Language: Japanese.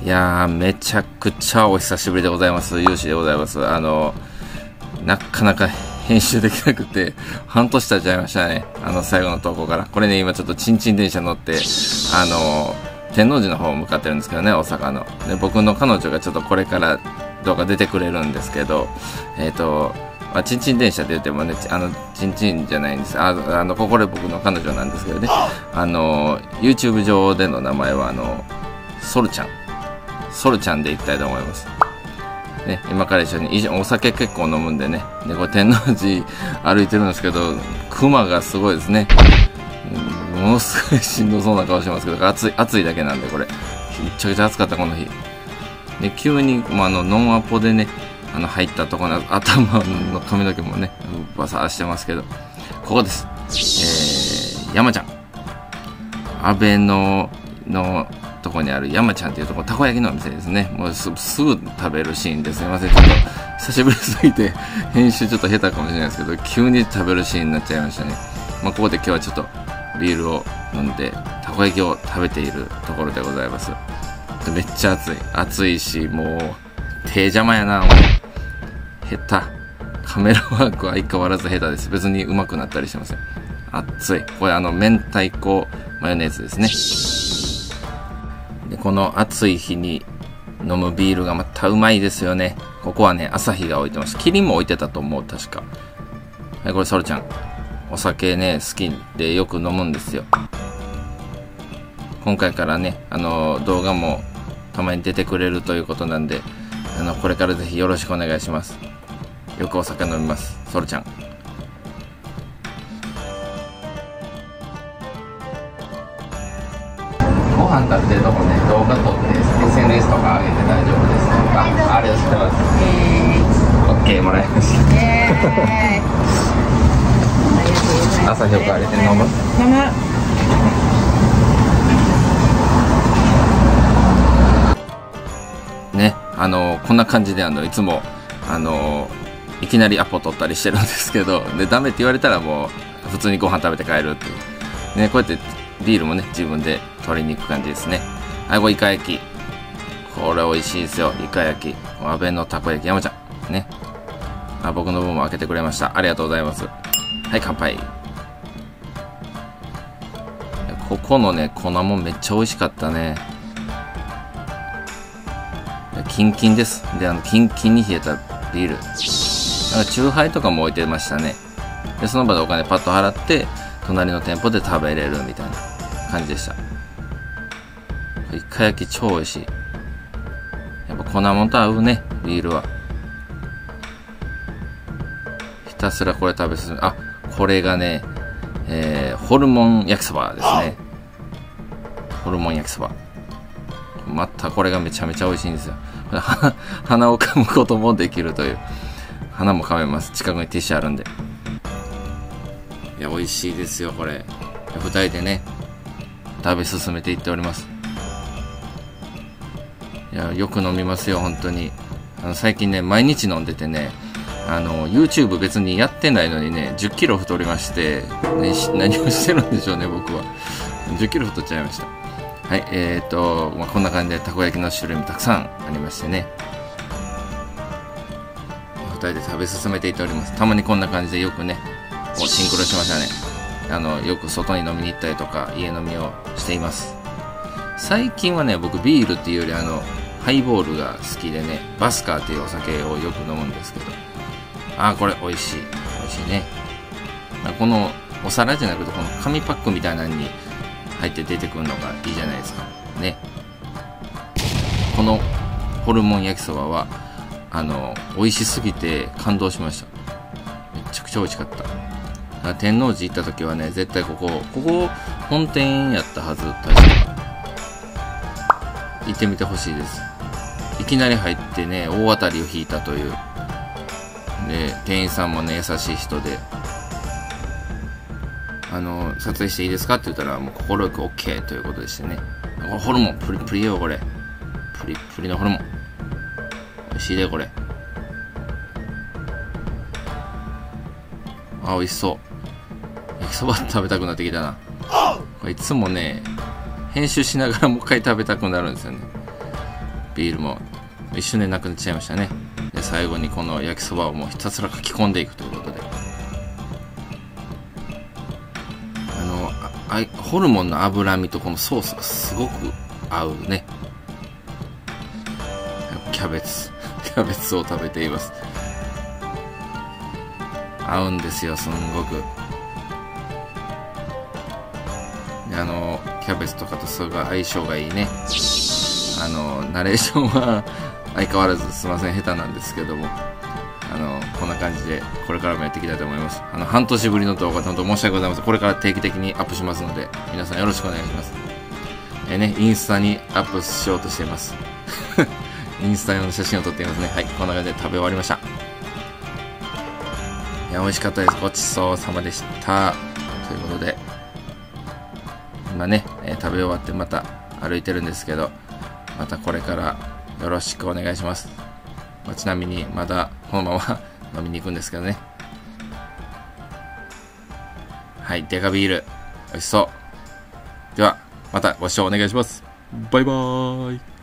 いやー、めちゃくちゃお久しぶりでございます。ゆうしでございます。なかなか編集できなくて、半年経っちゃいましたね。最後の投稿から。これね、今ちょっとチンチン電車乗って、天王寺の方向かってるんですけどね、大阪の。で、僕の彼女がちょっとこれから動画出てくれるんですけど、チンチン電車って言ってもね、チンチンじゃないんです。これ僕の彼女なんですけどね、YouTube 上での名前は、ソルちゃんでいきたいと思います。ね、今から一緒に、お酒結構飲むんでね、で、これ天王寺歩いてるんですけど、熊がすごいですね。ものすごいしんどそうな顔してますけど、暑いだけなんで、これ。めちゃくちゃ暑かった、この日。で、急に、ノンアポでね、入ったところの頭の髪の毛もね、バサーしてますけど、ここです。山ちゃん。安倍のとこにある山ちゃんっていうところ、たこ焼きのお店ですね。もうすぐ食べるシーンですいません。ちょっと久しぶりすぎて編集ちょっと下手かもしれないですけど、急に食べるシーンになっちゃいましたね。ここで今日はちょっとビールを飲んで、たこ焼きを食べているところでございます。めっちゃ暑いし、もう手邪魔やな、もう下手。カメラワークは相変わらず下手です。別に上手くなったりしてません。暑い。これ明太子マヨネーズですね。で、この暑い日に飲むビールがまたうまいですよね。ここはね、朝日が置いてます。キリンも置いてたと思う、確か。はい、これソルちゃん。お酒ね、好きでよく飲むんですよ。今回からね、動画もたまに出てくれるということなんで、これからぜひよろしくお願いします。よくお酒飲みます、ソルちゃん。ご飯食べてるとこね、動画撮って SNS とか上げて大丈夫ですか？ありがとうございます。OK もらいました。朝日を入れて飲む？ね、こんな感じでいつもいきなりアポ取ったりしてるんですけど、でダメって言われたらもう普通にご飯食べて帰るっていうね、こうやってビールもね自分で取りに行く感じですね。はい、これイカ焼き、これ美味しいですよ。イカ焼き、安倍のたこ焼き、山ちゃんね。僕の分も開けてくれました。ありがとうございます。はい、乾杯。ここのね粉もめっちゃ美味しかったね。キンキンです。で、キンキンに冷えたビール。チューハイとかも置いてましたね。で、その場でお金パッと払って、隣の店舗で食べれるみたいな感じでした。イカ焼き超美味しい。やっぱ粉もんと合うね、ビールは。ひたすらこれ食べ進め、これがね、ホルモン焼きそばですね。ホルモン焼きそば。またこれがめちゃめちゃ美味しいんですよ。鼻を噛むこともできるという。鼻も噛めます。近くにティッシュあるんで。いや、美味しいですよ、これ。二人でね、食べ進めていっております。いや、よく飲みますよ、本当に。最近ね、毎日飲んでてね、YouTube 別にやってないのにね、10キロ太りまして、ね、何をしてるんでしょうね、僕は。10キロ太っちゃいました。はい、こんな感じでたこ焼きの種類もたくさんありましてね。二人で食べ進めていっております。たまにこんな感じでよくね、シンクロしましたね。よく外に飲みに行ったりとか、家飲みをしています。最近はね、僕ビールっていうよりハイボールが好きでね、バスカーっていうお酒をよく飲むんですけど。これ美味しい。美味しいね。このお皿じゃなくて、この紙パックみたいなのに入って出てくるのがいいじゃないですか。ね。このホルモン焼きそばは、美味しすぎて感動しました。めちゃくちゃ美味しかった。天王寺行った時はね、絶対ここ本店やったはず、確か。行ってみてほしいです。いきなり入ってね、大当たりを引いたという。で、店員さんもね、優しい人で、撮影していいですかって言ったら、もう心よく OK ということでしてね。ホルモン、プリプリよ、これ。プリプリのホルモン。美味しいで、これ。美味しそう。焼きそば食べたくなってきたな。これいつもね、編集しながらもう一回食べたくなるんですよね。 ビールも一瞬でなくなっちゃいましたね。で、最後にこの焼きそばをもうひたすらかき込んでいくということで。ホルモンの脂身とこのソースがすごく合うね。キャベツを食べています。合うんですよ、すんごく。で、キャベツとかとそれが相性がいいね。ナレーションは相変わらずすいません、下手なんですけども、こんな感じでこれからもやっていきたいと思います。半年ぶりの動画、本当申し訳ございません。これから定期的にアップしますので、皆さんよろしくお願いします。インスタにアップしようとしています。インスタ用の写真を撮っていますね。はい、こんな感じで食べ終わりました。いや、美味しかったです。ごちそうさまでした。ということで、今ね、食べ終わってまた歩いてるんですけど、またこれからよろしくお願いします。ちなみにまだこのまま飲みに行くんですけどね。はい、デカビール美味しそう。ではまたご視聴お願いします。バイバーイ。